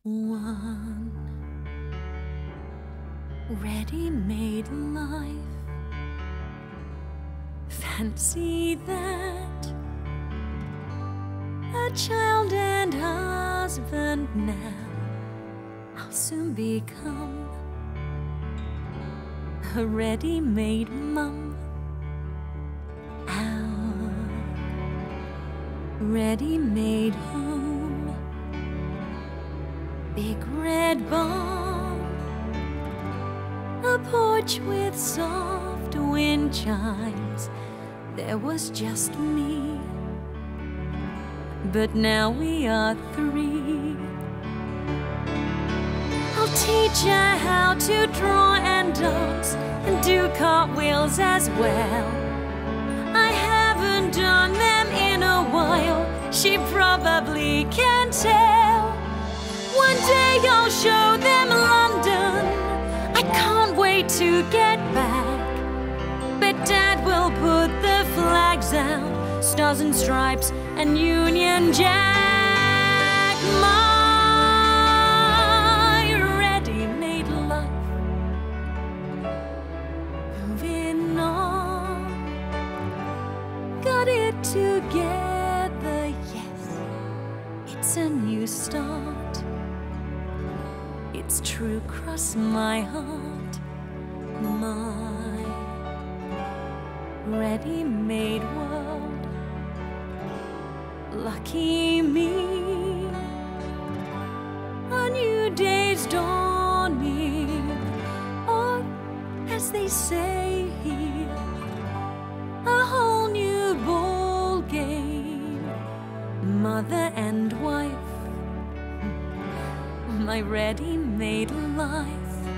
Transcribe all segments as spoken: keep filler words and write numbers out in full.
One ready-made life. Fancy that. A child and husband now. I'll soon become a ready-made mum. Our ready-made home. Big red barn, a porch with soft wind chimes. There was just me, but now we are three. I'll teach her how to draw and dance and do cartwheels as well. I haven't done them in a while, she probably can tell. One day I'll show them London. I can't wait to get back. But Dad will put the flags out, stars and stripes and Union Jack. My ready-made life. Moving on. Got it together, yes. It's a new start. It's true, cross my heart, my ready-made world. Lucky me, a new day's dawning, or as they say here, a whole new ball game. Mother and wife. My ready-made life.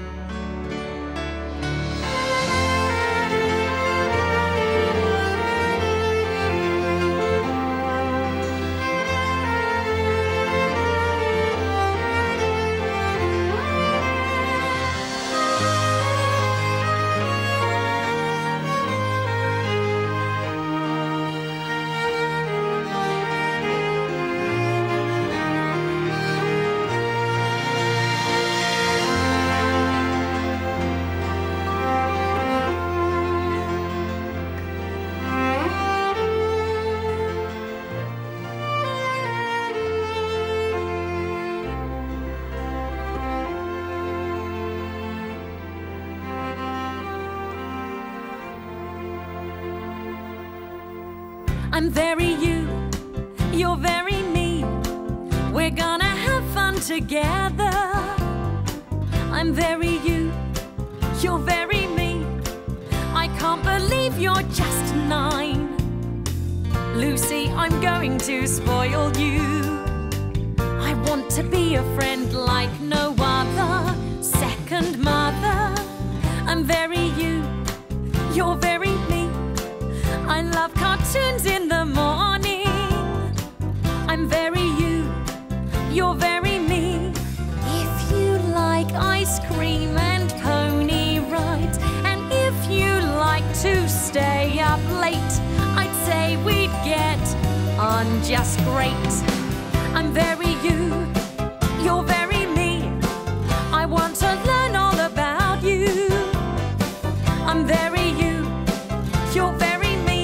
I'm very you, you're very me. We're gonna have fun together. I'm very you, you're very me. I can't believe you're just nine. Lucy, I'm going to spoil you. I want to be a friend like no other. Second mother. I'm very you, you're very me. I love cartoons in the morning. I'm very you, you're very me. If you like ice cream and pony rides, and if you like to stay up late, I'd say we'd get on just great. I'm very you, you're very me. I want to learn all about you. I'm very you, you're very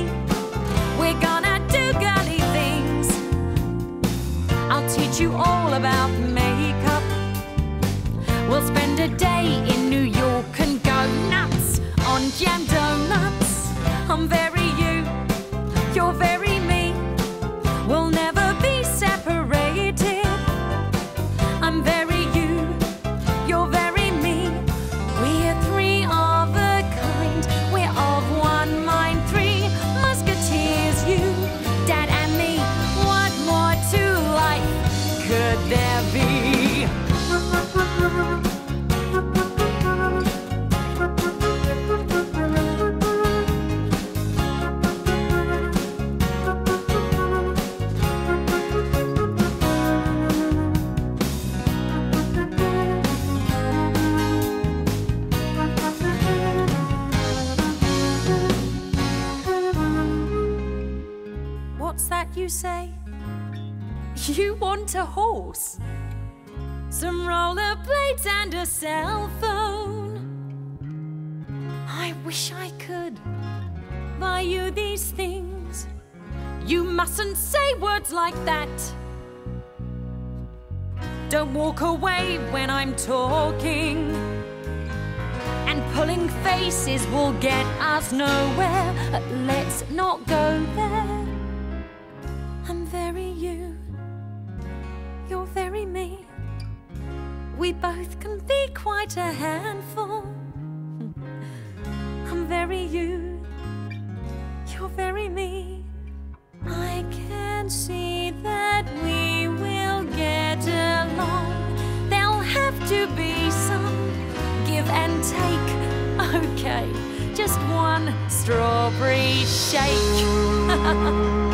teach you all about makeup. We'll spend a day in New York and go nuts on jam donuts. I'm very you, you're very me. We'll never be separated. I'm very you, you're very me. We're three of a kind, we're of one mind. Three musketeers, you, Dad and me. What more to life could there be? What's that you say? You want a horse? some rollerblades and a cell phone. I wish I could buy you these things. You mustn't say words like that. Don't walk away when I'm talking. And pulling faces will get us nowhere. Let's not go there. I'm very you, you're very me. We both can be quite a handful. I'm very you, you're very me. I can see that we will get along. There'll have to be some give and take. Okay, just one strawberry shake.